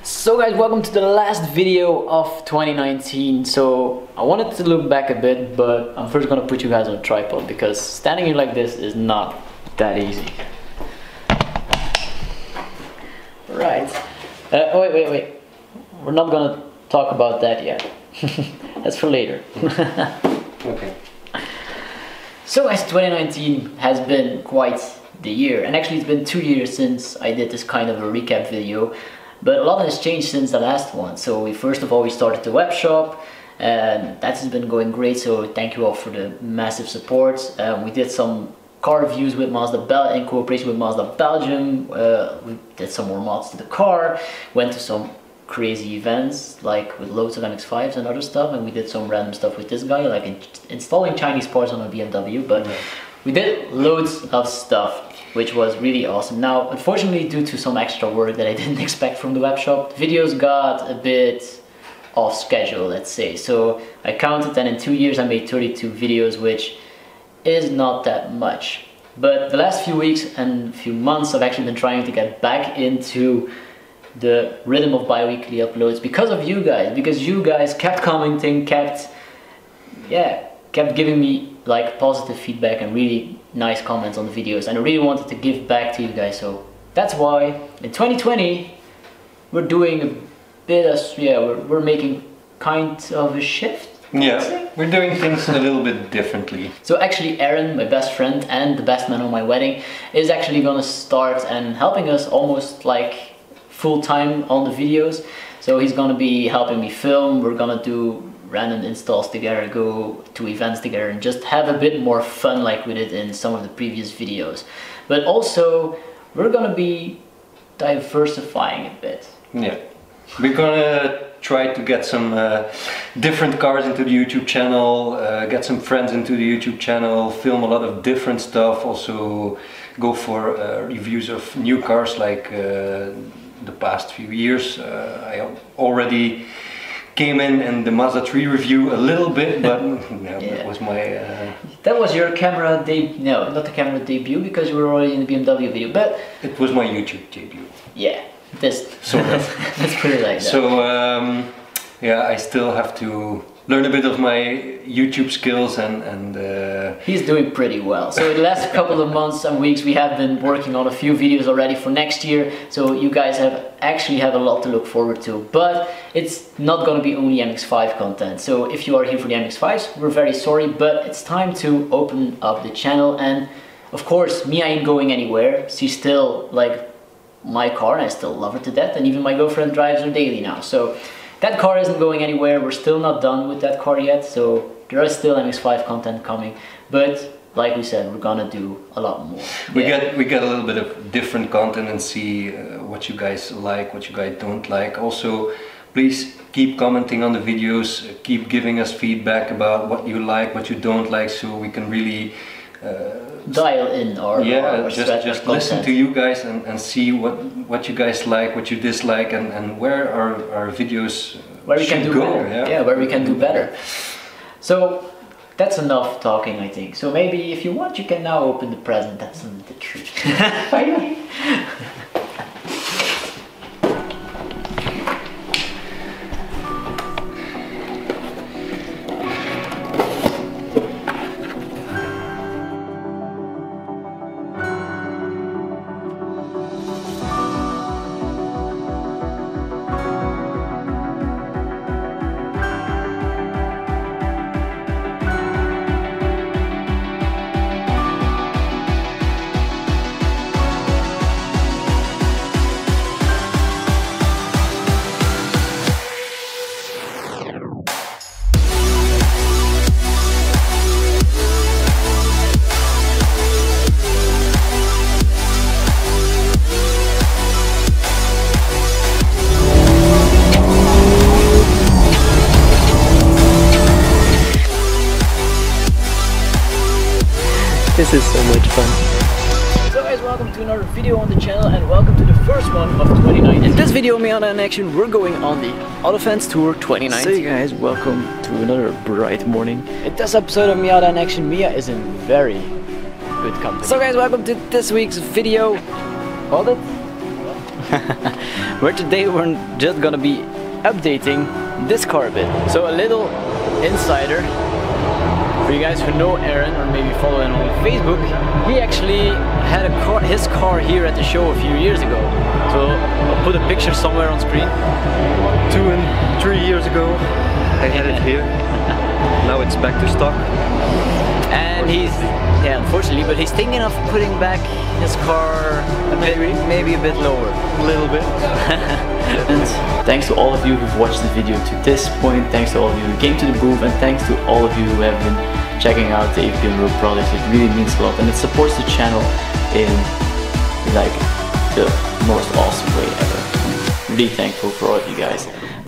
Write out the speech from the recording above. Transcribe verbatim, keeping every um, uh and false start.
So guys, welcome to the last video of twenty nineteen. So I wanted to look back a bit, but I'm first gonna put you guys on a tripod because standing here like this is not that easy. Right. Uh, oh, wait, wait, wait. We're not gonna talk about that yet. That's for later. Okay. So guys, twenty nineteen has been quite the year, and actually it's been two years since I did this kind of a recap video. But a lot has changed since the last one. So we first of all we started the web shop, and that has been going great. So thank you all for the massive support. Um, we did some car reviews with Mazda Bel in cooperation with Mazda Belgium. Uh, we did some more mods to the car. Went to some crazy events like with loads of M X fives and other stuff, and we did some random stuff with this guy, like in installing Chinese parts on a B M W. But we did loads of stuff, which was really awesome. Now, unfortunately, due to some extra work that I didn't expect from the web shop, videos got a bit off schedule, let's say. So I counted, and in two years I made thirty-two videos, which is not that much. But the last few weeks and few months I've actually been trying to get back into the rhythm of bi-weekly uploads because of you guys, because you guys kept commenting, kept, yeah, kept giving me like positive feedback and really nice comments on the videos, and I really wanted to give back to you guys. So that's why in twenty twenty we're doing a bit of, yeah, we're, we're making kind of a shift. Yeah, we're doing things a little bit differently. So actually Aaron, my best friend and the best man on my wedding, is actually gonna start and helping us almost like full-time on the videos. So he's gonna be helping me film. We're gonna do random installs together, go to events together, and just have a bit more fun like we did in some of the previous videos. But also we're gonna be diversifying a bit. Yeah, we're gonna try to get some uh, different cars into the YouTube channel, uh, get some friends into the YouTube channel, film a lot of different stuff, also go for uh, reviews of new cars like uh, the past few years. Uh, I already came in in the Mazda three review a little bit, but no, yeah. That was my... Uh, that was your camera debut, no, not the camera debut, because you were already in the B M W video, but... It was my YouTube debut. Yeah, this... Sort of. Let's put it like that. So, um, yeah, I still have to learn a bit of my YouTube skills, and... and uh, he's doing pretty well. So the last couple of months and weeks we have been working on a few videos already for next year, so you guys have actually have a lot to look forward to. But it's not going to be only M X five content. So if you are here for the M X fives, we're very sorry, but it's time to open up the channel. And of course, Mia ain't going anywhere. She's still like my car, and I still love her to death, and even my girlfriend drives her daily now. So that car isn't going anywhere. We're still not done with that car yet, so there is still M X five content coming. But like we said, we're gonna do a lot more. We yeah. get we get a little bit of different content and see uh, what you guys like, what you guys don't like. Also, please keep commenting on the videos, uh, keep giving us feedback about what you like, what you don't like, so we can really uh, dial in our yeah our just just listen to you guys and, and see what what you guys like, what you dislike, and and where our our videos where we can do go, better. Yeah? yeah where we can do better. So that's enough talking, I think. So maybe if you want, you can now open the present. That's the truth. Finally. This is so much fun. So guys, welcome to another video on the channel, and welcome to the first one of twenty nineteen. In this video, Miata in action, we're going on the Autofans Tour twenty nineteen. So you guys, welcome to another bright morning. In this episode of Miata in action, Mia is in very good company. So guys, welcome to this week's video. Hold it. where today we're just gonna be updating this car a bit. So a little insider for you guys who know Aaron or maybe follow him on Facebook. He actually had a car, his car here at the show a few years ago. So I'll put a picture somewhere on screen. Two and three years ago I had it here. Now it's back to stock. And he's, yeah, unfortunately, but he's thinking of putting back his car a bit, maybe a bit lower. A little bit. And thanks to all of you who've watched the video to this point, thanks to all of you who came to the booth, and thanks to all of you who have been checking out the AVPontheroad products. It really means a lot, and it supports the channel in like the most awesome way ever. I'm really thankful for all of you guys.